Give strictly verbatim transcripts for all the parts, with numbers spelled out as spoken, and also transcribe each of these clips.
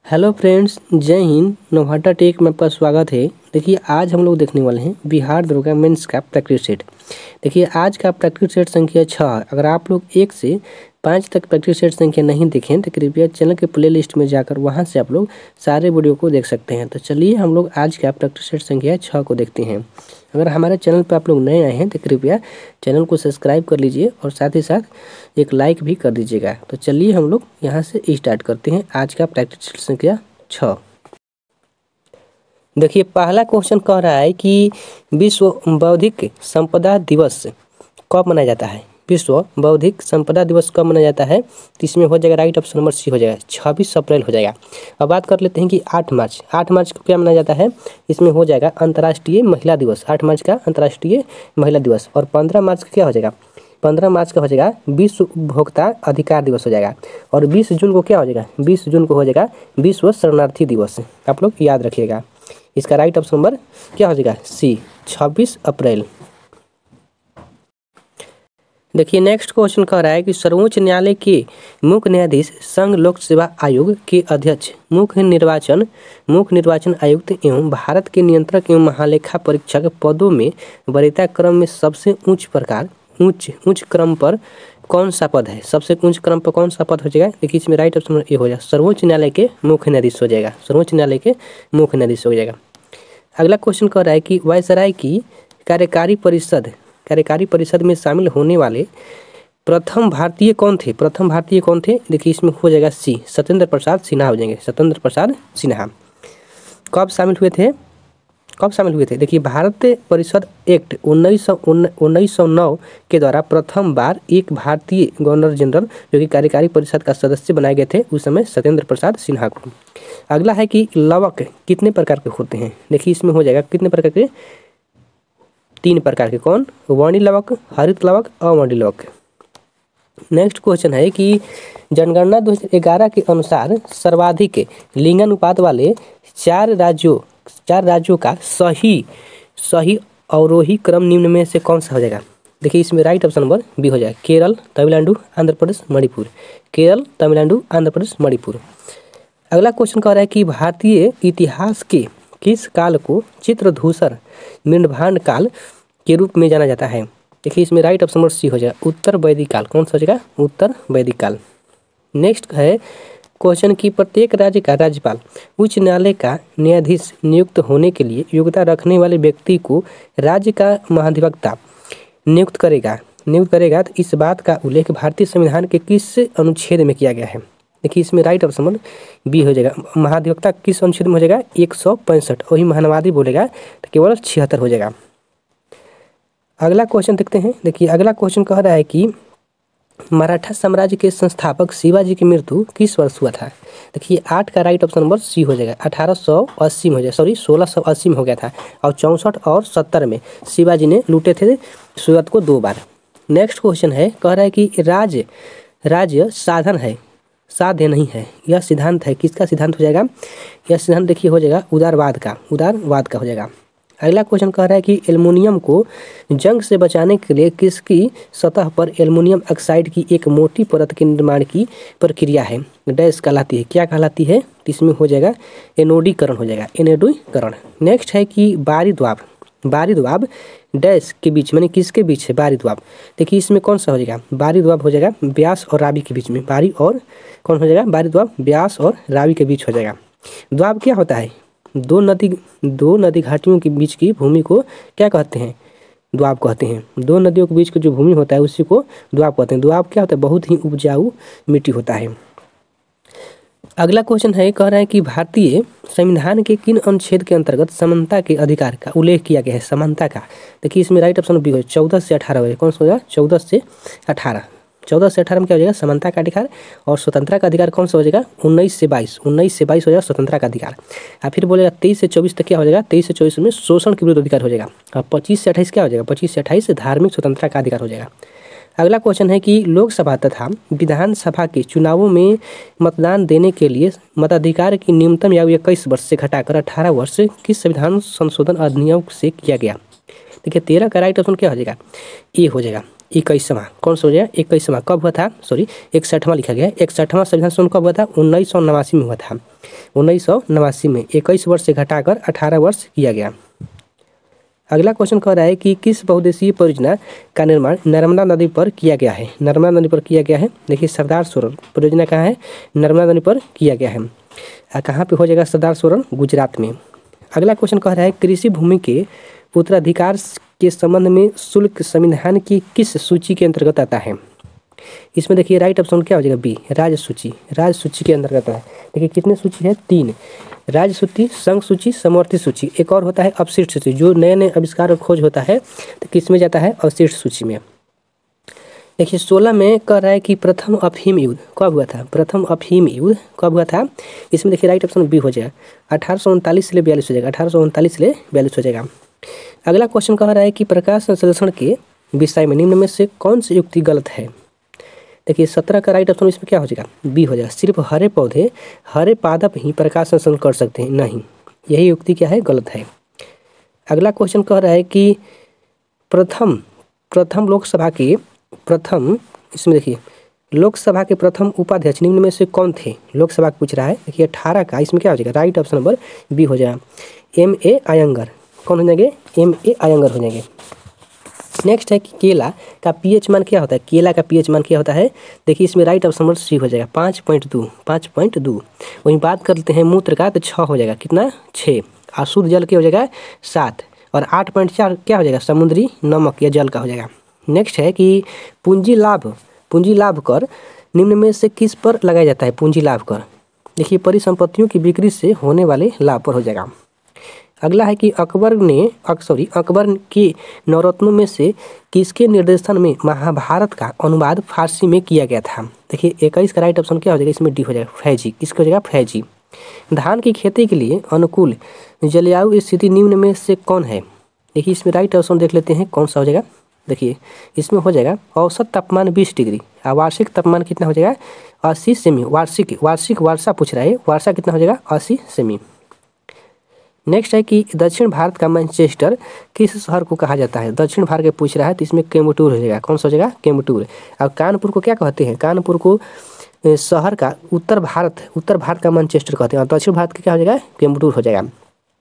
Hello friends, जय Hind. नोभाटा take में आपका स्वागत है। देखिए, आज हम लोग देखने वाले हैं बिहार दरोगा मेंस का प्रैक्टिस सेट। देखिए, आज का प्रैक्टिस सेट संख्या छः। अगर आप लोग एक से पाँच तक प्रैक्टिस सेट संख्या नहीं देखें तो कृपया चैनल के प्ले लिस्ट में जाकर वहां से आप लोग सारे वीडियो को देख सकते हैं। तो चलिए हम लोग आज का प्रैक्टिस सेट संख्या छः को देखते हैं। अगर हमारे चैनल पर आप लोग नए आए हैं तो कृपया चैनल को सब्सक्राइब कर लीजिए और साथ ही साथ एक लाइक भी कर दीजिएगा। तो चलिए हम लोग यहाँ से स्टार्ट करते हैं आज का प्रैक्टिस सेट संख्या छः। देखिए, पहला क्वेश्चन कह रहा है कि विश्व बौद्धिक संपदा दिवस कब मनाया जाता है। विश्व बौद्धिक संपदा दिवस कब मनाया जाता है, तो इसमें हो जाएगा राइट ऑप्शन नंबर सी हो जाएगा, छब्बीस अप्रैल हो जाएगा। अब बात कर लेते हैं कि आठ मार्च आठ मार्च को क्या मनाया जाता है। इसमें हो जाएगा अंतर्राष्ट्रीय महिला दिवस। आठ मार्च का अंतर्राष्ट्रीय महिला दिवस। और पंद्रह मार्च का क्या हो जाएगा, पंद्रह मार्च का हो जाएगा विश्व उपभोक्ता अधिकार दिवस हो जाएगा। और बीस जून को क्या हो जाएगा, बीस जून को हो जाएगा विश्व शरणार्थी दिवस। आप लोग याद रखिएगा। इसका राइट ऑप्शन नंबर क्या हो जाएगा, सी, छब्बीस अप्रैल। देखिए, नेक्स्ट क्वेश्चन कह रहा है कि सर्वोच्च न्यायालय के मुख्य न्यायाधीश संघ लोक सेवा आयोग के अध्यक्ष, मुख्य निर्वाचन मुख्य निर्वाचन आयुक्त एवं भारत के नियंत्रक एवं महालेखा परीक्षक पदों में वरीयता क्रम में सबसे उच्च प्रकार उच्च उच्च क्रम पर कौन सा पद है। सबसे उच्च क्रम पर कौन सा पद हो जाएगा। देखिए, इसमें राइट ऑप्शन ये हो जाएगा, सर्वोच्च न्यायालय के मुख्य न्यायाधीश हो जाएगा। सर्वोच्च न्यायालय के मुख्य न्यायाधीश हो जाएगा। अगला क्वेश्चन कह रहा है कि वायसराय की कार्यकारी परिषद कार्यकारी परिषद में शामिल होने वाले प्रथम भारतीय कौन थे। प्रथम भारतीय कौन थे। देखिए, इसमें हो जाएगा सी, सत्येंद्र प्रसाद सिन्हा हो जाएंगे। सत्येंद्र प्रसाद सिन्हा कब शामिल हुए थे कब शामिल हुए थे। देखिए, भारत परिषद एक्ट उन्नीस सौ उन्नीस सौ नौ के द्वारा प्रथम बार एक भारतीय गवर्नर जनरल जो कि कार्यकारी परिषद का सदस्य बनाए गए थे उस समय सत्येंद्र प्रसाद सिन्हा को। अगला है कि लवक कितने प्रकार के होते हैं। देखिए, इसमें हो जाएगा कितने प्रकार के, तीन प्रकार के। कौन, वर्णी लवक, हरित लवक, अवर्णी लवक। नेक्स्ट क्वेश्चन है कि जनगणना दो हज़ार ग्यारह के अनुसार सर्वाधिक लिंगानुपात वाले चार राज्यों चार राज्यों का सही सही अवरोही क्रम निम्न में से कौन सा हो जाएगा। देखिए, इसमें राइट ऑप्शन नंबर बी हो जाएगा, केरल, तमिलनाडु, आंध्र प्रदेश, मणिपुर। केरल, तमिलनाडु, आंध्र प्रदेश, मणिपुर। अगला क्वेश्चन कह रहा है कि भारतीय इतिहास के किस काल को चित्रधूसर मृण्भांड काल के रूप में जाना जाता है। देखिए, इसमें राइट ऑप्शन नंबर सी हो जाएगा, उत्तर वैदिक काल। कौन सा हो जाएगा, उत्तर वैदिक काल। नेक्स्ट है क्वेश्चन की प्रत्येक राज्य का राज्यपाल उच्च न्यायालय का न्यायाधीश नियुक्त होने के लिए योग्यता रखने वाले व्यक्ति को राज्य का महाधिवक्ता नियुक्त करेगा नियुक्त करेगा तो इस बात का उल्लेख भारतीय संविधान के किस अनुच्छेद में किया गया है। देखिए, इसमें राइट ऑप्शन नंबर बी हो जाएगा, महाधिवक्ता किस अनुच्छेद में हो जाएगा, एक सौ पैंसठ। वही महानवादी बोलेगा तो केवल छिहत्तर हो जाएगा। अगला क्वेश्चन देखते हैं। देखिए, अगला क्वेश्चन कह रहा है कि मराठा साम्राज्य के संस्थापक शिवाजी की मृत्यु किस वर्ष हुआ था। देखिए, आठ का राइट ऑप्शन नंबर सी हो जाएगा, अठारह सौ अस्सी में हो जाएगा, सॉरी सोलह सौ अस्सी में हो गया था। और चौंसठ और सत्तर में शिवाजी ने लूटे थे सूरत को दो बार। नेक्स्ट क्वेश्चन है, कह रहा है कि राज्य राज्य साधन है, साध्य नहीं है। यह सिद्धांत है, किसका सिद्धांत हो जाएगा। यह सिद्धांत देखिए हो जाएगा उदारवाद का उदारवाद का हो जाएगा। अगला क्वेश्चन कह रहा है कि एल्युमिनियम को जंग से बचाने के लिए किसकी सतह पर एल्युमिनियम ऑक्साइड की एक मोटी परत के निर्माण की प्रक्रिया है, डैश कहलाती है, क्या कहलाती है। इसमें हो जाएगा एनोडीकरण हो जाएगा, एनोडीकरण। नेक्स्ट है कि बारिद वाब बारिद वाब डैश के बीच, माने किसके बीच है बारिद वाब। देखिए, इसमें कौन सा हो जाएगा, बारिद वाब हो जाएगा ब्यास और रावी के बीच में। बारी और कौन हो जाएगा, बारिद वाब ब्यास और रावी के बीच हो जाएगा। द्वाब क्या होता है, दो नदी दो नदी घाटियों के बीच की भूमि को क्या कहते हैं, द्वाब कहते हैं। दो नदियों के बीच की जो भूमि होता है उसी को द्वाब कहते हैं। द्वाब क्या होता है, बहुत ही उपजाऊ मिट्टी होता है। अगला क्वेश्चन है, कह रहा है कि भारतीय संविधान के किन अनुच्छेद के अंतर्गत समानता के अधिकार का उल्लेख किया गया है। समानता का, देखिए, इसमें राइट ऑप्शन बी हो, चौदह से अठारह हो, कौन सा होगा, चौदह से अठारह। चौदह से अठारह में क्या हो जाएगा, समानता का अधिकार। और स्वतंत्रता का अधिकार कौन सा हो जाएगा, उन्नीस से बाईस उन्नीस से बाईस हो जाएगा स्वतंत्रता का अधिकार। और फिर बोलेगा तेईस से चौबीस तक क्या हो जाएगा, तेईस से चौबीस में शोषण के विरुद्ध अधिकार हो जाएगा। और पच्चीस से अट्ठाईस क्या हो जाएगा, पच्चीस से अट्ठाईस धार्मिक स्वतंत्रता का अधिकार हो जाएगा। अगला क्वेश्चन है कि लोकसभा तथा विधानसभा के चुनावों में मतदान देने के लिए मताधिकार की न्यूनतम आयु इक्कीस वर्ष से घटाकर अठारह वर्ष किस संविधान संशोधन अधिनियम से किया गया। देखिए, तेरह का राइट ऑप्शन क्या हो जाएगा, ए हो जाएगा। इक्कीसवां कौन सा हो जाएगा? इक्कीसवां कब हुआ था? सॉरी इकसठवां लिखा गया है। इकसठवां संविधान संशोधन कब हुआ था? उन्नीस सौ नवासी में हुआ था। उन्नीस सौ नवासी में इक्कीस वर्ष से घटाकर अठारह वर्ष किया गया। अगला क्वेश्चन कह रहा है कि किस बहुउद्देशीय परियोजना का निर्माण नर्मदा नदी पर किया गया है? नर्मदा नदी पर किया गया है। देखिए सरदार सरोवर परियोजना कहाँ है? नर्मदा नदी पर किया गया है। कहाँ पे हो जाएगा सरदार सरोवर? गुजरात में। अगला क्वेश्चन कह रहा है कृषि भूमि के उत्तराधिकार के संबंध में शुल्क संविधान की किस सूची के अंतर्गत आता है? इसमें देखिए राइट ऑप्शन क्या हो जाएगा? बी, राज्य सूची। राज्य सूची के अंतर्गत है। देखिए कितने सूची है? तीन, राज्य सूची, संघ सूची, समवर्ती सूची। एक और होता है अवशिष्ट सूची, जो नए नए आविष्कार और खोज होता है तो किस में जाता है? अवशिष्ट सूची में। देखिए सोलह में कह रहा है कि प्रथम अफीम युद्ध कब हुआ था? प्रथम अफीम युद्ध कब हुआ था? इसमें देखिए राइट ऑप्शन बी हो जाएगा, अठारह सौ उनतालीस से ले बयालीस हो जाएगा। अठारह सौ उनतालीस से ले बयालीस हो जाएगा। अगला क्वेश्चन कह रहा है कि प्रकाश संश्लेषण के विषय में निम्न में से कौन सी युक्ति गलत है? देखिए सत्रह का राइट ऑप्शन इसमें क्या हो जाएगा? बी हो जाएगा। सिर्फ हरे पौधे, हरे पादप ही प्रकाश संश्लेषण कर सकते हैं, नहीं, यही युक्ति क्या है? गलत है। अगला क्वेश्चन कह रहा है कि प्रथम प्रथम लोकसभा के प्रथम इसमें देखिए लोकसभा के प्रथम उपाध्यक्ष निम्न में से कौन थे? लोकसभा पूछ रहा है। देखिए अठारह का इसमें क्या हो जाएगा? राइट ऑप्शन नंबर बी हो जाएगा, एम ए अयंगर। कौन हो जाएंगे? एम ए अयंगर हो जाएंगे। नेक्स्ट है कि केला का पीएच मान क्या होता है? केला का पीएच मान क्या होता है? देखिए इसमें राइट ऑप्शन नंबर सी हो जाएगा, पाँच पॉइंट दो पाँच पॉइंट दो। वहीं बात करते हैं मूत्र का तो छः हो जाएगा, कितना? छः। और शुद्ध जल के हो जाएगा सात, और आठ पॉइंट चार क्या हो जाएगा? समुद्री नमक या जल का हो जाएगा। नेक्स्ट है कि पूंजी लाभ पूंजी लाभ कर निम्न में से किस पर लगाया जाता है? पूंजी लाभ कर देखिए परिसंपत्तियों की बिक्री से होने वाले लाभ पर हो जाएगा। अगला है कि अकबर ने सॉरी अकबर के नवरत्नों में से किसके निर्देशन में महाभारत का अनुवाद फारसी में किया गया था? देखिए इक्कीस का राइट ऑप्शन क्या हो जाएगा? इसमें डी हो जाएगा, फैजी। किसका हो जाएगा? फैजी। धान की खेती के लिए अनुकूल जलवायु स्थिति निम्न में से कौन है? देखिए इसमें राइट ऑप्शन देख लेते हैं कौन सा हो जाएगा। देखिए इसमें हो जाएगा औसत तापमान बीस डिग्री और वार्षिक तापमान कितना हो जाएगा? अस्सी सेमी। वार्षिक वार्षिक वर्षा पूछ रहा है, वर्षा कितना हो जाएगा? अस्सी सेमी। नेक्स्ट है कि दक्षिण भारत का मैनचेस्टर किस शहर को कहा जाता है? दक्षिण भारत के पूछ रहा है तो इसमें केम्बटूर हो जाएगा। कौन सा हो जाएगा? केम्बटूर। और कानपुर को क्या कहते हैं? कानपुर को शहर का उत्तर भारत उत्तर भारत का मैनचेस्टर कहते हैं, और दक्षिण भारत का क्या हो जाएगा? केम्बटूर हो जाएगा।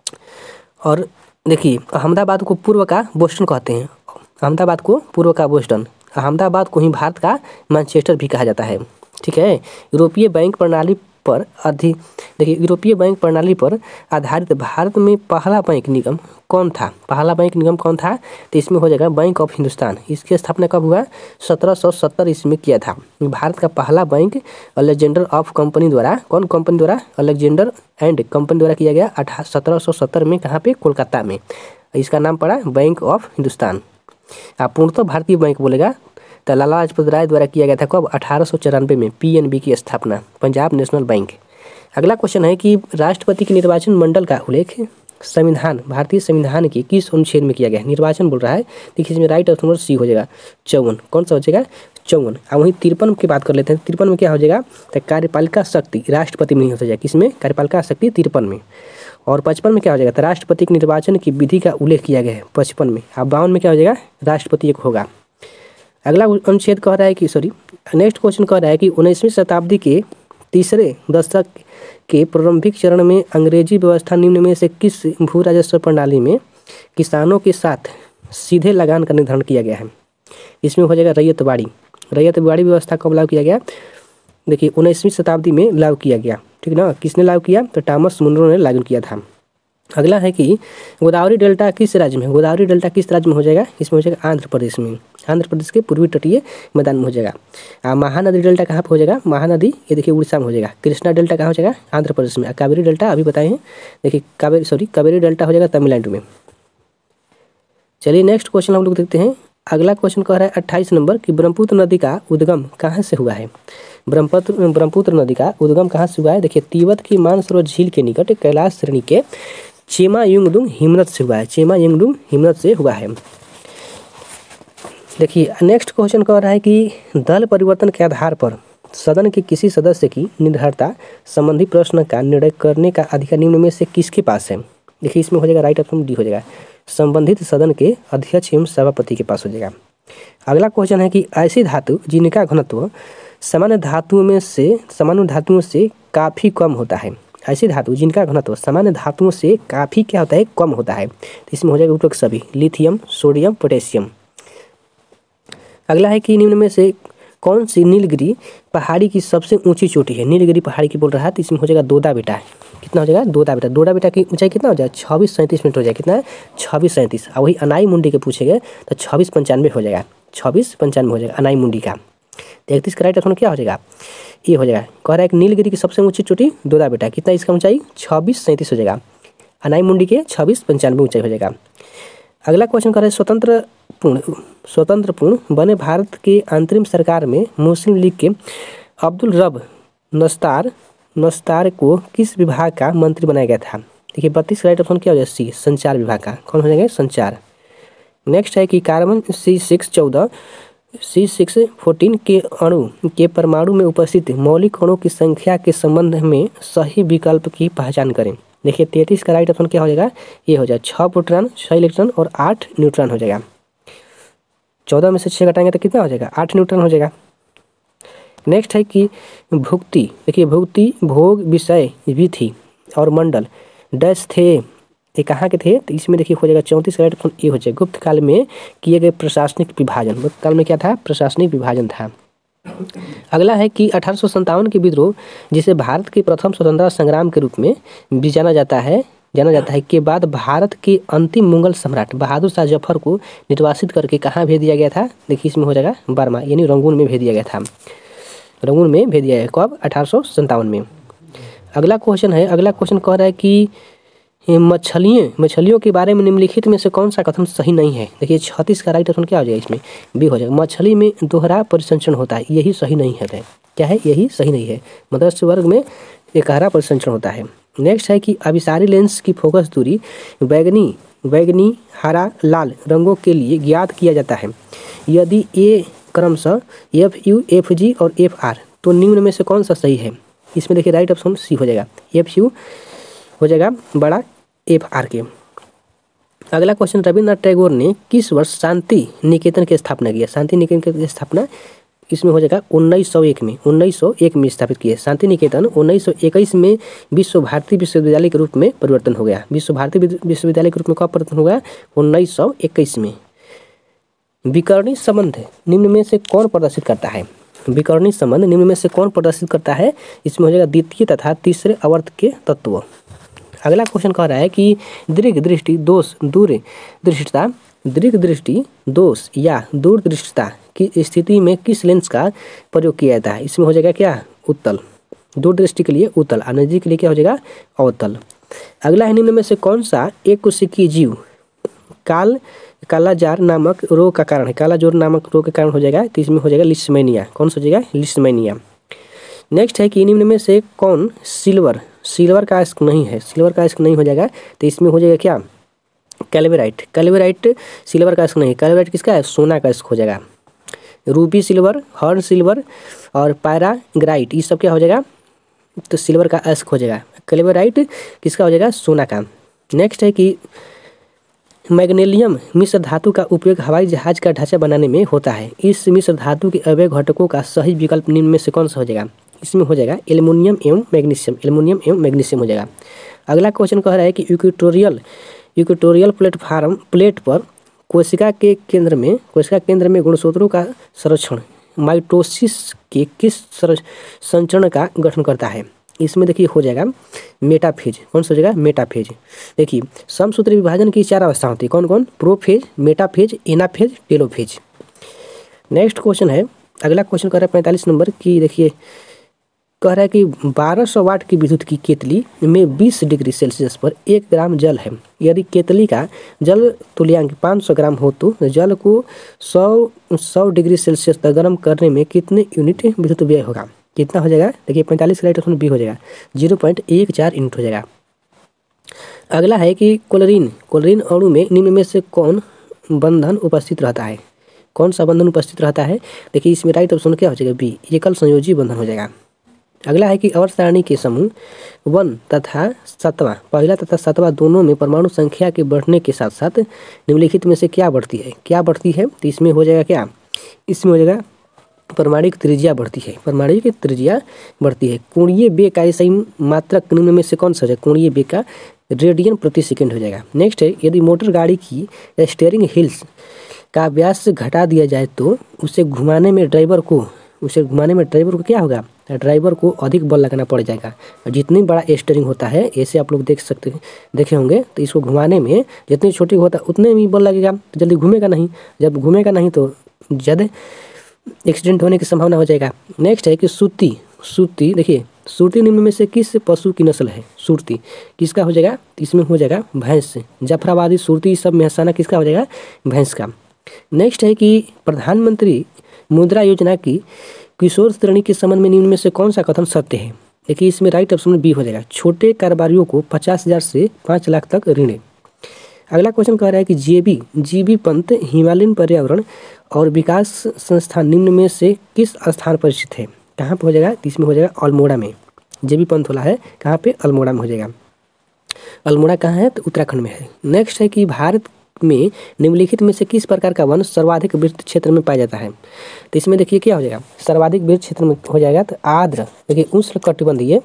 और देखिए अहमदाबाद को पूर्व का बोस्टन कहते हैं। अहमदाबाद को पूर्व का बोस्टन, अहमदाबाद को ही भारत का मैनचेस्टर भी कहा जाता है। ठीक है। यूरोपीय बैंक प्रणाली पर अधि देखिए यूरोपीय बैंक प्रणाली पर आधारित भारत में पहला बैंक निगम कौन था? पहला बैंक निगम कौन था? तो इसमें हो जाएगा बैंक ऑफ हिंदुस्तान। इसकी स्थापना कब हुआ? सत्रह सौ सत्तर ईस्वी में किया था। भारत का पहला बैंक अलेक्जेंडर ऑफ कंपनी द्वारा, कौन कंपनी द्वारा? अलेक्जेंडर एंड कंपनी द्वारा किया गया अठारह सत्रह सौ सत्तर में। कहाँ पे? कोलकाता में। इसका नाम पड़ा बैंक ऑफ हिंदुस्तान। आप पूर्णतः भारतीय बैंक बोलेगा तो लाला लाजपत राय द्वारा किया गया था। कब? अठारह सौ चौरानवे में पीएनबी की स्थापना, पंजाब नेशनल बैंक। अगला क्वेश्चन है कि राष्ट्रपति के निर्वाचन मंडल का उल्लेख संविधान भारतीय संविधान के किस अनुच्छेद में किया गया है? निर्वाचन बोल रहा है, देखिए इसमें राइट ऑप्शन सी हो जाएगा, चौवन। कौन सा हो जाएगा? चौवन। और वहीं तिरपन की बात कर लेते हैं। तिरपन में क्या हो जाएगा? तो कार्यपालिका शक्ति राष्ट्रपति में नहीं हो जाएगा, किसमें? कार्यपालिका शक्ति तिरपन में। और पचपन में क्या हो जाएगा? तो राष्ट्रपति के निर्वाचन की विधि का उल्लेख किया गया है पचपन में। और बावन में क्या हो जाएगा? राष्ट्रपति एक होगा। अगला अनुच्छेद कह रहा है कि सॉरी नेक्स्ट क्वेश्चन कह रहा है कि उन्नीसवीं शताब्दी के तीसरे दशक के प्रारंभिक चरण में अंग्रेजी व्यवस्था निम्न में से किस भू राजस्व प्रणाली में किसानों के साथ सीधे लगान का निर्धारण किया गया है? इसमें हो जाएगा रैयतवाड़ी। रैयतवाड़ी व्यवस्था कब लागू किया गया? देखिए उन्नीसवीं शताब्दी में लागू किया गया। ठीक ना? किसने लागू किया? तो थॉमस मुनरो ने लागू किया था। अगला है कि गोदावरी डेल्टा किस राज्य में? गोदावरी डेल्टा किस राज्य में हो जाएगा? इसमें हो जाएगा आंध्र प्रदेश में। आंध्र प्रदेश के पूर्वी तटीय मैदान में हो जाएगा। महानदी डेल्टा कहाँ पर हो जाएगा? महानदी ये देखिए उड़ीसा में हो जाएगा। कृष्णा डेल्टा कहाँ हो जाएगा? आंध्र प्रदेश में। कावेरी डेल्टा अभी बताए हैं, देखिए कावेरी सॉरी कावेरी डेल्टा हो जाएगा तमिलनाडु में। चलिए नेक्स्ट क्वेश्चन हम लोग देखते हैं। अगला क्वेश्चन कह रहा है अट्ठाईस नंबर कि ब्रह्मपुत्र नदी का उद्गम कहाँ से हुआ है? ब्रह्मपुत्र ब्रह्मपुत्र नदी का उद्गम कहाँ से हुआ है? देखिए तिब्बत की मानसरोवर झील के निकट कैलाश श्रेणी के चेमा युंगडुंग हिमनद से हुआ है। चेमा युंगडुंग हिमनद से हुआ है। देखिए नेक्स्ट क्वेश्चन कह रहा है कि दल परिवर्तन के आधार पर सदन के किसी सदस्य की निर्भरता संबंधी प्रश्न का निर्णय करने का अधिकार निम्न में से किसके पास है? देखिए इसमें हो जाएगा राइट ऑप्शन डी हो जाएगा, संबंधित सदन के अध्यक्ष एवं सभापति के पास हो जाएगा। अगला क्वेश्चन है कि ऐसी धातु जिनका घनत्व सामान्य धातुओं में से सामान्य धातुओं से काफ़ी कम होता है। ऐसी धातु जिनका घनत्व सामान्य धातुओं से काफ़ी क्या होता है, कम होता है। तो इसमें हो जाएगा उपरोक्त सभी, लिथियम, सोडियम, पोटेशियम। अगला है कि निम्न में से कौन सी नीलगिरी पहाड़ी की सबसे ऊंची चोटी है। नीलगिरी पहाड़ी की बोल रहा है, तो इसमें हो जाएगा दोदा बेटा। कितना हो जाएगा, दोदा बेटा। दोदा बेटा की ऊंचाई कितना हो जाएगा, छब्बीस सैंतीस मीटर हो जाएगा। कितना है, छब्बीस सैंतीस। और वही अनाई मुंडी के पूछेंगे तो छब्बीस पंचानवे हो जाएगा, छब्बीस पंचानवे हो जाएगा अनाई मुंडी का। इकतीस का राइट ऑप्शन क्या हो जाएगा, ये हो जाएगा। कह रहा है कि नीलगिरी की सबसे ऊंची चोटी दोदा बेटा, कितना इसका ऊंचाई, छब्बीस सैंतीस हो जाएगा। अनाई मुंडी के छब्बीस पंचानवे ऊंचाई हो जाएगा। अगला क्वेश्चन कर रहे हैं स्वतंत्र पूर्ण स्वतंत्र पूर्ण बने भारत के अंतरिम सरकार में मुस्लिम लीग के अब्दुल रब नस्तार नस्तार को किस विभाग का मंत्री बनाया गया था। देखिए बत्तीस राइट ऑप्शन क्या हो जाएगा, सी, संचार विभाग का। कौन हो जाएगा, संचार। नेक्स्ट है कि कार्बन सी सिक्स चौदह सी सिक्स फोर्टीन के अणु के परमाणु में उपस्थित मौलिक अणुओं की संख्या के संबंध में सही विकल्प की पहचान करें। देखिए तैंतीस का राइट ऑप्शन क्या हो जाएगा, ये हो जाएगा छः प्रोटॉन, छः इलेक्ट्रॉन और आठ न्यूट्रॉन हो जाएगा। चौदह में से छः घटाएंगे तो कितना हो जाएगा, आठ न्यूट्रॉन हो जाएगा। नेक्स्ट है कि भुक्ति, देखिए भुक्ति, भोग, विषय, विधि और मंडल डैश थे, ये कहाँ के थे। तो इसमें देखिए हो जाएगा चौंतीस का राइट ऑप्शन ये हो जाएगा गुप्त काल में किए गए प्रशासनिक विभाजन। गुप्त काल में क्या था, प्रशासनिक विभाजन था। अगला है कि अठारह सौ संतावन के विद्रोह, जिसे भारत के प्रथम स्वतंत्रता संग्राम के रूप में भी जाना जाता है जाना जाता है के बाद भारत के अंतिम मुगल सम्राट बहादुर शाह जफर को निर्वासित करके कहाँ भेज दिया गया था। देखिए इसमें हो जाएगा बर्मा, यानी रंगून में भेज दिया गया था। रंगून में भेज दिया गया कब, अठारह सौ संतावन में। अगला क्वेश्चन है अगला क्वेश्चन कह रहा है कि मछलियाँ मछलियों के बारे में निम्नलिखित में से कौन सा कथन सही नहीं है। देखिए छत्तीस का राइट ऑप्शन क्या हो जाएगा, इसमें बी हो जाएगा। मछली में दोहरा परिसंचरण होता है, यही सही नहीं है। क्या है, यही सही नहीं है। मत्स्य वर्ग में एकहरा परिसंचरण होता है। नेक्स्ट है कि अभिसारी लेंस की फोकस दूरी बैगनी बैगनी हरा लाल रंगों के लिए ज्ञात किया जाता है यदि ए क्रमशः एफ यू एफ जी और एफ आर, तो निम्न में से कौन सा सही है। इसमें देखिए राइट ऑप्शन सी हो जाएगा, एफ यू हो जाएगा बड़ा एफ आर के। अगला क्वेश्चन, रविन्द्रनाथ टैगोर ने किस वर्ष शांति निकेतन की स्थापना की है। शांति निकेतन की स्थापना इसमें हो जाएगा उन्नीस सौ एक में उन्नीस सौ एक में स्थापित किए। शांति निकेतन उन्नीस सौ इक्कीस में विश्व भारती विश्वविद्यालय के रूप में परिवर्तन हो गया। विश्व भारती विश्वविद्यालय के रूप में कब परिवर्तन हो गया, उन्नीस सौ इक्कीस में। विकर्णी संबंध निम्न में से कौन प्रदर्शित करता है। विकर्णी संबंध निम्न में से कौन प्रदर्शित करता है। इसमें हो जाएगा द्वितीय तथा तीसरे आवर्त के तत्व। अगला क्वेश्चन कह रहा है कि दीर्घ दृष्टि दोष दूर दृष्टिता दीर्घ दृष्टि दोष या दूरदृष्टिता की स्थिति में किस लेंस का प्रयोग किया जाता है। इसमें हो जाएगा क्या, उत्तल। दूरदृष्टि के लिए उत्तल और नजदीक के लिए क्या हो जाएगा, अवतल। अगला है निम्न में से कौन सा एक कोशिकीय जीव काल कालाजार नामक रोग का कारण है। कालाजार नामक रोग के कारण हो जाएगा, तो इसमें हो जाएगा लिस्मेनिया। कौन सा हो जाएगा, लिस्मेनिया। नेक्स्ट है कि निम्न में से कौन सिल्वर सिल्वर का अयस्क नहीं है। सिल्वर का अयस्क नहीं हो जाएगा, तो इसमें हो जाएगा क्या, कैल्वेराइट। कैल्वेराइट सिल्वर का अयस्क नहीं। कैल्वेराइट किसका है, सोना का अयस्क हो जाएगा। रूबी सिल्वर, हर्न सिल्वर और पैराग्राइट, ये सब क्या हो जाएगा, तो सिल्वर का अयस्क हो जाएगा। कैल्वेराइट किसका हो जाएगा, सोना का। नेक्स्ट है कि मैग्नीशियम मिश्र धातु का उपयोग हवाई जहाज का ढांचा बनाने में होता है। इस मिश्र धातु के अवयव घटकों का सही विकल्प निम्न में से कौन सा हो जाएगा। इसमें हो जाएगा एल्युमिनियम एवं मैग्नीशियम एल्युमिनियम एवं मैग्नीशियम हो जाएगा। अगला क्वेश्चन कह रहा है कि इक्वेटोरियल इक्वेटोरियल प्लेटफार्म प्लेट पर कोशिका के केंद्र में कोशिका केंद्र में गुणसूत्रों का संरक्षण माइटोसिस के किस संचरण का गठन करता है। इसमें देखिए हो जाएगा मेटाफेज। कौन सा हो जाएगा, मेटाफेज। देखिए समसूत्री विभाजन की चार अवस्था होती है, कौन कौन, prophase, metaphase, anaphase, telophase. Next question है अगला क्वेश्चन कह रहा है पैंतालीस नंबर की। देखिए कह रहा है कि बारह सौ वाट की विद्युत की केतली में बीस डिग्री सेल्सियस पर एक ग्राम जल है। यदि केतली का जल तुल्यांक पाँच सौ ग्राम हो तो जल को सौ सौ डिग्री सेल्सियस तक गर्म करने में कितने यूनिट विद्युत व्यय होगा। कितना हो जाएगा, देखिए पैंतालीस का राइट ऑप्शन बी हो जाएगा, जीरो पॉइंट एक चार यूनिट हो जाएगा। अगला है कि क्लोरीन क्लोरीन अणु में निम्न में से कौन बंधन उपस्थित रहता है। कौन सा बंधन उपस्थित रहता है। देखिए इसमें राइट ऑप्शन क्या हो जाएगा, बी, एकल संयोजी बंधन हो जाएगा। अगला है कि अवर सारणी के समूह वन तथा सतवा, पहला तथा सतवा दोनों में परमाणु संख्या के बढ़ने के साथ साथ निम्नलिखित में से क्या बढ़ती है, क्या बढ़ती है? तो इसमें हो जाएगा क्या, इसमें हो जाएगा परमाणु की त्रिज्या बढ़ती है, परमाणु की त्रिज्या बढ़ती है। कोणीय वेग का सही मात्रक निम्न में से कौन सा है? कोणीय वेग का रेडियन प्रति सेकंड हो जाएगा। नेक्स्ट है, यदि मोटर गाड़ी की स्टीयरिंग व्हील्स का व्यास घटा दिया जाए तो उसे घुमाने में ड्राइवर को उसे घुमाने में ड्राइवर को क्या होगा? ड्राइवर को अधिक बल लगाना पड़ जाएगा। जितनी बड़ा स्टीयरिंग होता है, ऐसे आप लोग देख सकते हैं, देखे होंगे, तो इसको घुमाने में जितनी छोटी होता है उतने ही बल लगेगा, तो जल्दी घूमेगा नहीं। जब घूमेगा नहीं तो ज़्यादा एक्सीडेंट होने की संभावना हो जाएगा। नेक्स्ट है कि सूती, सूती देखिए, सूरती निम्न में से किस पशु की नस्ल है? सूरती किसका हो जाएगा? इसमें हो जाएगा भैंस। जाफराबादी, सूरती, सब मेहसाना किसका हो जाएगा? भैंस का। नेक्स्ट है कि प्रधानमंत्री मुद्रा योजना की किशोर श्रेणी के संबंध में निम्न में से कौन सा कथन सत्य है? देखिए, इसमें राइट ऑप्शन बी हो जाएगा, छोटे कारोबारियों को पचास हजार से पाँच लाख तक ऋण है। अगला क्वेश्चन कह रहा है कि जेबी जीबी पंत हिमालयन पर्यावरण और विकास संस्थान निम्न में से किस स्थान पर स्थित है? कहाँ पे हो जाएगा? इसमें हो जाएगा अल्मोड़ा में। जेबी पंत वाला है कहाँ पे? अल्मोड़ा में हो जाएगा। अल्मोड़ा कहाँ है? तो उत्तराखंड में है। नेक्स्ट है कि भारत में निम्नलिखित में से किस प्रकार का वन सर्वाधिक वृत्त क्षेत्र में पाया जाता है? तो इसमें देखिए क्या हो जाएगा, सर्वाधिक वृत्त क्षेत्र में हो जाएगा तो आर्द्र, देखिए उष्णकटिबंधीय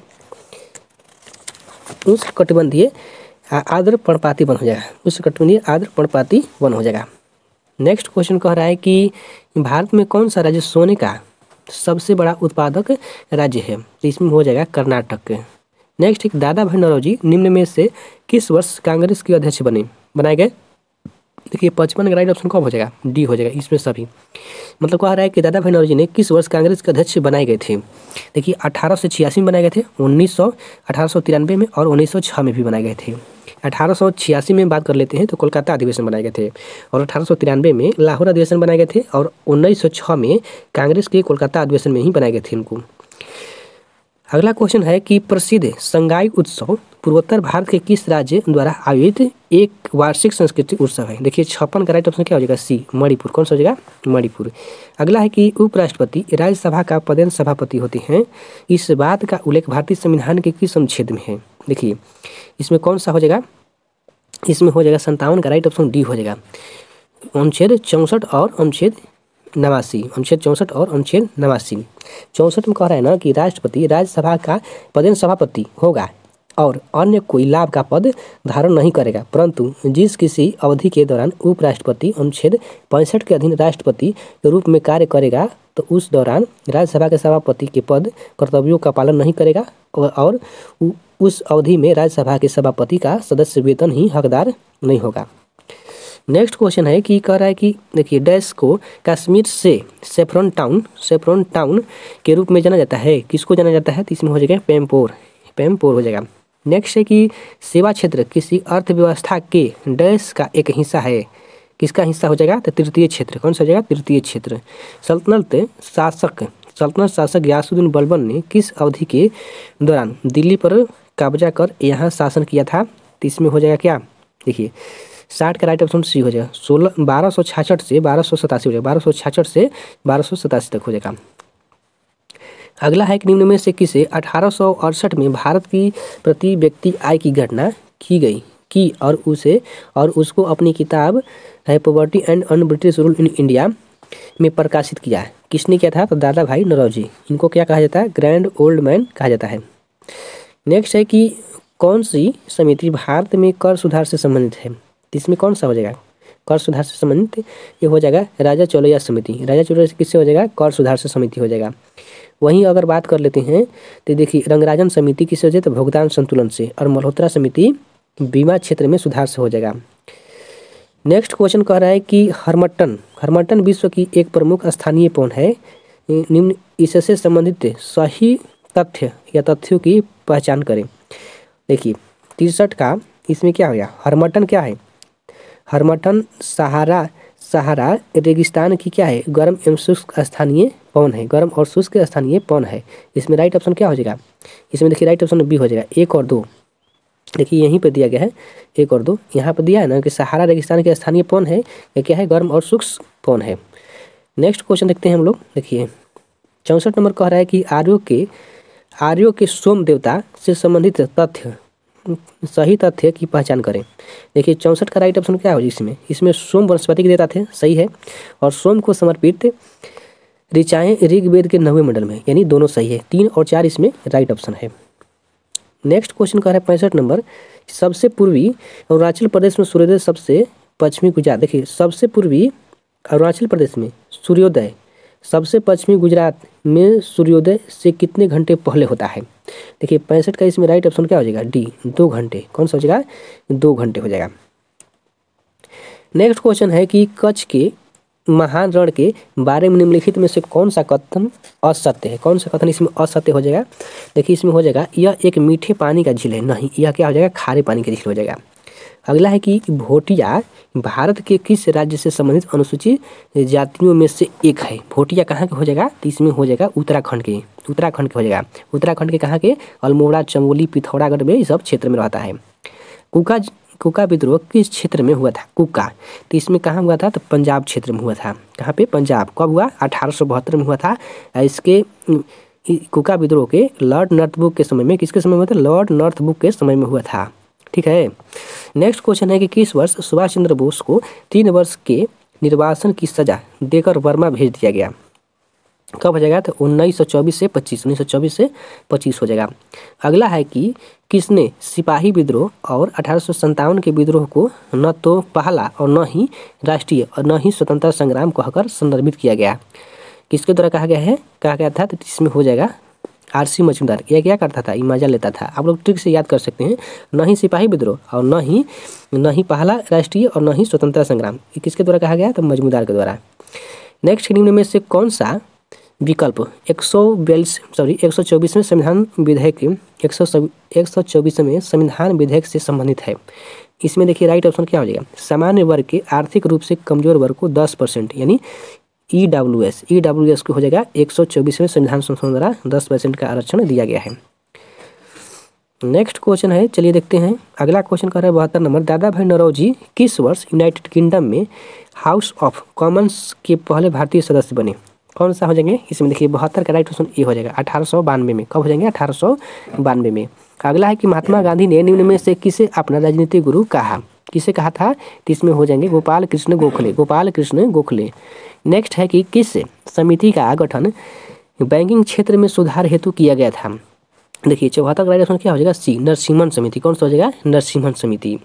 उष्णकटिबंधीय आर्द्र पर्णपाती वन हो जाएगा, उष्णकटिबंधीय आर्द्र पर्णपाती वन हो जाएगा। नेक्स्ट क्वेश्चन कह रहा है कि भारत में कौन सा राज्य सोने का सबसे बड़ा उत्पादक राज्य है? तो इसमें हो जाएगा कर्नाटक। नेक्स्ट एक, दादा भाई नौरोजी निम्न में से किस वर्ष कांग्रेस के अध्यक्ष बने बनाए गए? देखिए पचपन का राइट ऑप्शन कब हो जाएगा? डी हो जाएगा इसमें सभी। मतलब कह रहा है कि दादा भाई नौरोजी ने किस वर्ष कांग्रेस के अध्यक्ष बनाए गए थे? देखिए अठारह सौ छियासी में बनाए गए थे, उन्नीस सौ अठारह सौ तिरानवे में और उन्नीस सौ छः में भी बनाए गए थे। अठारह सौ छियासी में बात कर लेते हैं तो कोलकाता अधिवेशन बनाए गए थे, और अठारह सौ तिरानवे में लाहौर अधिवेशन बनाए गए थे, और उन्नीस सौ छः में कांग्रेस के कोलकाता अधिवेशन में ही बनाए गए थे इनको। अगला क्वेश्चन है कि प्रसिद्ध संगाई उत्सव पूर्वोत्तर भारत के किस राज्य द्वारा आयोजित एक वार्षिक सांस्कृतिक उत्सव है? देखिए छप्पन का राइट ऑप्शन क्या हो जाएगा? सी, मणिपुर। कौन सा हो जाएगा? मणिपुर। अगला है कि उपराष्ट्रपति राज्यसभा का पदेन सभापति होते हैं, इस बात का उल्लेख भारतीय संविधान के किस अनुच्छेद में है? देखिए इसमें कौन सा हो जाएगा? इसमें हो जाएगा संतावन का राइट ऑप्शन डी हो जाएगा, अनुच्छेद चौंसठ और अनुच्छेद नवासी, अनुच्छेद चौंसठ और अनुच्छेद नवासी। चौंसठ में कह रहा है ना कि राष्ट्रपति राज्यसभा का पदेन सभापति होगा और अन्य कोई लाभ का पद धारण नहीं करेगा, परंतु जिस किसी अवधि के दौरान उपराष्ट्रपति अनुच्छेद पैंसठ के अधीन राष्ट्रपति के रूप में कार्य करेगा तो उस दौरान राज्यसभा के सभापति के पद कर्तव्यों का पालन नहीं करेगा, और उस अवधि में राज्यसभा के सभापति का सदस्य वेतन ही हकदार नहीं होगा। नेक्स्ट क्वेश्चन है कि कह रहा है कि देखिए डैश को कश्मीर से सेफ्रॉन टाउन सेफ्रॉन टाउन के रूप में जाना जाता है, किसको जाना जाता है? तो इसमें हो जाएगा पेमपोर, पेमपोर हो जाएगा। नेक्स्ट है कि सेवा क्षेत्र किसी अर्थव्यवस्था के डैश का एक हिस्सा है, किसका हिस्सा हो जाएगा? तो तृतीय क्षेत्र। कौन सा हो जाएगा? तृतीय क्षेत्र। सल्तनत शासक सल्तनत शासक गयासुद्दीन बलबन ने किस अवधि के दौरान दिल्ली पर कब्जा कर यहाँ शासन किया था? तो इसमें हो जाएगा क्या? देखिए साठ का राइट ऑप्शन सी हो जाएगा, सोलह बारह सौ छाछठ से बारह सौ सतासी हो जाएगा, बारह सौ छाछठ से बारह सौ सतासी तक हो जाएगा। अगला है कि निम्न में से किसे अठारह सौ अड़सठ में भारत की प्रति व्यक्ति आय की गणना की गई की और उसे और उसको अपनी किताब है poverty and un British rule in India में प्रकाशित किया है? किसने किया था? तो दादा भाई नौरोजी। इनको क्या कहा जाता है? ग्रैंड ओल्ड मैन कहा जाता है। नेक्स्ट है कि कौन सी समिति भारत में कर सुधार से संबंधित है? इसमें कौन सा हो जाएगा? कर सुधार से संबंधित ये हो जाएगा राजा चौलैया समिति। राजा चौलैया से किससे हो जाएगा? कर सुधार से समिति हो जाएगा। वहीं अगर बात कर लेते हैं तो देखिए रंगराजन समिति किससे हो जाए? तो भुगतान संतुलन से, और मल्होत्रा समिति बीमा क्षेत्र में सुधार से हो जाएगा। नेक्स्ट क्वेश्चन कह रहा है कि हरमट्टन हरमट्टन विश्व की एक प्रमुख स्थानीय पौन है, निम्न इससे संबंधित सही तथ्य या तथ्यों की पहचान करें। देखिए तिरसठ का इसमें क्या हो गया? हरमट्टन क्या है? हरमट्टन सहारा सहारा रेगिस्तान की क्या है? गर्म एवं शुष्क स्थानीय पवन है, गर्म और शुष्क स्थानीय पवन है। इसमें राइट ऑप्शन क्या हो जाएगा? इसमें देखिए राइट ऑप्शन बी हो जाएगा, एक और दो। देखिए यहीं पे दिया गया है एक और दो, यहाँ पे दिया है ना कि सहारा रेगिस्तान के स्थानीय पवन है, ये क्या है? गर्म और शुष्क पवन है। नेक्स्ट क्वेश्चन देखते हैं हम लोग। देखिए चौंसठ नंबर कह रहा है कि आर्यों के आर्यों के सोम देवता से संबंधित तथ्य, सही तथ्य की पहचान करें। देखिए चौंसठ का राइट ऑप्शन क्या हो इसमें इसमें सोम वनस्पति के देवता थे, सही है। और सोम को समर्पित ऋचाएँ ऋग्वेद के नौवें मंडल में, यानी दोनों सही है। तीन और चार इसमें राइट ऑप्शन है। नेक्स्ट क्वेश्चन का है पैंसठ नंबर, सबसे पूर्वी अरुणाचल प्रदेश में सूर्योदय सबसे पश्चिमी गुजरात। देखिए सबसे पूर्वी अरुणाचल प्रदेश में सूर्योदय सबसे पश्चिमी गुजरात में सूर्योदय से कितने घंटे पहले होता है। देखिए पैंसठ का इसमें राइट ऑप्शन क्या हो जाएगा, डी, दो घंटे। कौन सा हो जाएगा, दो घंटे हो जाएगा। नेक्स्ट क्वेश्चन है कि कच्छ के महान रण के बारे में निम्नलिखित में से कौन सा कथन असत्य है। कौन सा कथन इसमें असत्य हो जाएगा। देखिए इसमें हो जाएगा यह एक मीठे पानी का झील है, नहीं, यह क्या हो जाएगा, खारे पानी का झील हो जाएगा। अगला है कि भोटिया भारत के किस राज्य से संबंधित अनुसूचित जातियों में से एक है। भोटिया कहाँ के हो जाएगा, तो इसमें हो जाएगा उत्तराखंड के, उत्तराखंड के हो जाएगा। उत्तराखंड के कहाँ के, अल्मोड़ा, चमोली, पिथौरागढ़ में, इस सब क्षेत्र में रहता है। कुका कुका विद्रोह किस क्षेत्र में हुआ था, कुका, तो इसमें कहाँ हुआ था, तो पंजाब क्षेत्र में हुआ था। कहाँ पे, पंजाब। कब हुआ, अठारह सौ बहत्तर में हुआ था। इसके कुका विद्रोह के लॉर्ड नॉर्थब्रुक के समय में, किसके समय में हुआ था, लॉर्ड नॉर्थब्रुक के समय में हुआ था। ठीक है। नेक्स्ट क्वेश्चन है कि किस वर्ष सुभाष चंद्र बोस को तीन वर्ष के निर्वासन की सजा देकर बर्मा भेज दिया गया। कब हो जाएगा, तो उन्नीस सौ चौबीस से पच्चीस, उन्नीस सौ चौबीस से पच्चीस हो जाएगा। अगला है कि किसने सिपाही विद्रोह और अठारह सौ संतावन के विद्रोह को न तो पहला और न ही राष्ट्रीय और न ही स्वतंत्रता संग्राम कहकर संदर्भित किया गया। किसके द्वारा कहा गया है, कहा गया था, तो इसमें हो जाएगा आर सी मजूमदार। यह क्या करता था, ये मजा लेता था। आप लोग ट्रिक से याद कर सकते हैं। न ही सिपाही विद्रोह और न ही न ही पहला राष्ट्रीय और न ही स्वतंत्रता संग्राम, ये किसके द्वारा कहा गया, तो मजूमदार के द्वारा। नेक्स्ट निम्न में से कौन सा विकल्प एक सौ बयालीस सॉरी एक सौ चौबीसवें संविधान विधेयक एक सौ एक सौ चौबीसवें संविधान विधेयक से संबंधित है। इसमें देखिए राइट ऑप्शन क्या हो जाएगा, सामान्य वर्ग के आर्थिक रूप से कमजोर वर्ग को दस परसेंट यानी E W S E W S को हो जाएगा एक सौ चौबीसवें संविधान संशोधन द्वारा दस परसेंट का आरक्षण दिया गया है। नेक्स्ट क्वेश्चन है, चलिए देखते हैं। अगला क्वेश्चन कर रहा है बहत्तर नंबर, दादा भाई नौरोजी किस वर्ष यूनाइटेड किंगडम में हाउस ऑफ कॉमन्स के पहले भारतीय सदस्य बने। कौन सा हो जाएंगे, इसमें देखिए बहत्तर का राइट ऑप्शन ए हो जाएगा अठारह सौ बानवे में। कब हो जाएंगे, अठारह सौ बानवे में। अगला है कि महात्मा गांधी ने निम्न में से किसे अपना राजनीतिक गुरु कहा। किसे कहा था, तो इसमें हो जाएंगे गोपाल कृष्ण गोखले, गोपाल कृष्ण गोखले। नेक्स्ट है कि किस समिति का गठन बैंकिंग क्षेत्र में सुधार हेतु किया गया था। देखिए चौहत्तर का राइट ऑप्शन क्या हो जाएगा, सी, नरसिम्हन समिति। कौन सा हो जाएगा, नरसिम्हन समिति।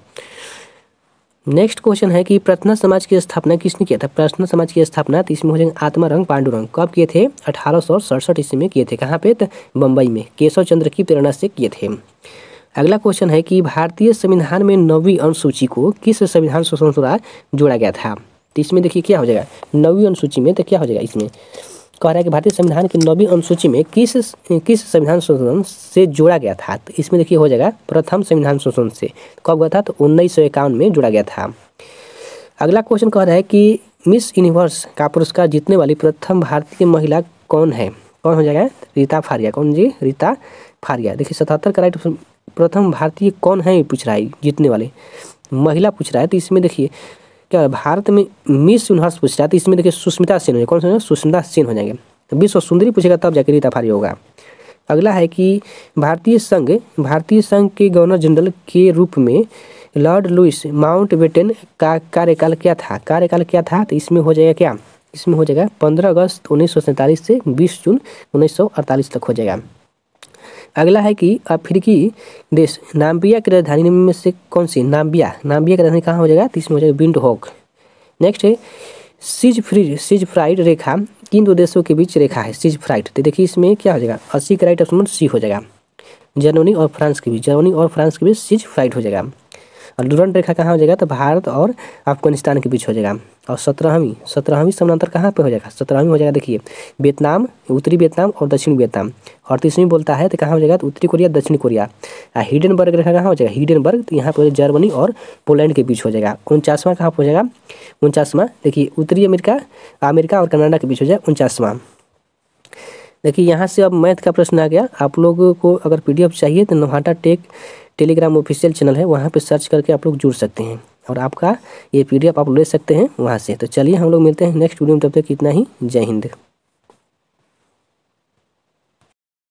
नेक्स्ट क्वेश्चन है कि प्रार्थना समाज की स्थापना किसने किया था। प्रार्थना समाज की स्थापना, तो इसमें हो जाएंगे आत्मारंग पांडुरंग। कब किए थे, अठारह सौ सड़सठ ईस्वी में किए थे। कहाँ पे, तो बम्बई में, केशव चंद्र की प्रेरणा से किए थे। अगला क्वेश्चन है कि भारतीय संविधान में नौवीं अनुसूची को किस संविधान संशोधन द्वारा जोड़ा गया था। तो इसमें देखिए क्या हो जाएगा, नौवीं अनुसूची में, तो क्या हो जाएगा, इसमें कह रहा है कि भारतीय संविधान की नौवीं अनुसूची में किस किस संविधान संशोधन से जोड़ा गया था। तो इसमें देखिए हो जाएगा प्रथम संविधान संशोधन से। कब हुआ था, तो उन्नीस सौ इक्यावन में जोड़ा गया था। अगला क्वेश्चन कह रहा है कि मिस यूनिवर्स का पुरस्कार जीतने वाली प्रथम भारतीय महिला कौन है। कौन हो जाएगा, रीता फारिया। कौन जी, रीता फारिया। देखिए सतहत्तर का राइट ऑप्शन प्रथम भारतीय कौन है पूछ रहा है, जीतने वाले महिला पूछ रहा है। तो इसमें देखिए क्या भारत में मिस यूनिवर्स पूछ रहा है, तो इसमें देखिए सुष्मिता सेन हो जाएगी। कौन सा, सुष्मिता सेन हो जाएंगे। तो विश्व सुंदरी पूछेगा तब जाकर रीता फारिया होगा। अगला है कि भारतीय संघ भारतीय संघ के गवर्नर जनरल के रूप में लॉर्ड लुइस माउंटबेटन का कार्यकाल क्या था। कार्यकाल क्या था, तो इसमें हो जाएगा क्या, इसमें हो जाएगा पंद्रह अगस्त उन्नीस सौ सैंतालीस से बीस जून उन्नीस सौ अड़तालीस तक हो जाएगा। अगला है कि अफ्रीकी देश नाम्बिया की राजधानी में से कौन सी, नाम्बिया नाम्बिया की राजधानी कहाँ हो जाएगा, तो इसमें हो जाएगा विंडहोक। नेक्स्ट है सीज फ्री सीज फ्राइड रेखा किन दो देशों के बीच रेखा है, सीज फ्राइड। तो देखिए इसमें क्या हो जाएगा, अस्सी का राइट ऑप्शन सी हो जाएगा, जर्मनी और फ्रांस के बीच, जर्मनी और फ्रांस के बीच सीज फ्राइड हो जाएगा। और डुरंड रेखा कहाँ हो जाएगा, तो भारत और अफगानिस्तान के बीच हो जाएगा। और सत्रहवीं सत्रहवीं समानांतर कहाँ पे हो जाएगा, सत्रहवीं हो जाएगा देखिए वियतनाम, उत्तरी वियतनाम और दक्षिण वियतनाम। और तीसवीं बोलता है तो कहाँ हो जाएगा, तो उत्तरी कोरिया दक्षिण कोरिया। हिडेनबर्ग रेखा कहाँ हो जाएगा, हिडेनबर्ग, तो यहाँ पर जर्मनी और पोलैंड के बीच हो जाएगा। उनचासवां कहाँ पर हो जाएगा, उनचासवां देखिए उत्तरी अमेरिका अमेरिका और कनाडा के बीच हो जाएगा उनचासवां। देखिए यहाँ से अब मैथ का प्रश्न आ गया। आप लोगों को अगर पीडीएफ चाहिए तो नोहाटा टेक टेलीग्राम ऑफिशियल चैनल है, वहाँ पे सर्च करके आप लोग जुड़ सकते हैं और आपका ये पीडीएफ आप ले सकते हैं वहाँ से। तो चलिए हम लोग मिलते हैं नेक्स्ट वीडियो में, तब तक इतना ही, जय हिंद।